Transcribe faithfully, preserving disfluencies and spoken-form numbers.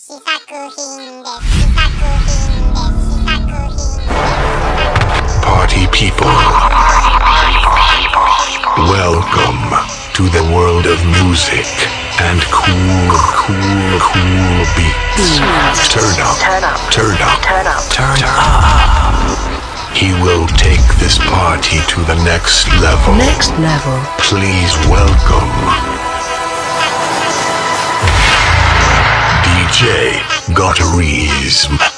試作品です。試作品です。試作品です。 Party people, welcome to the world of music and cool, cool, cool beats. Turn up, turn up, turn up. He will take this party to the next level. Next level. Please welcome D J Gottarizm.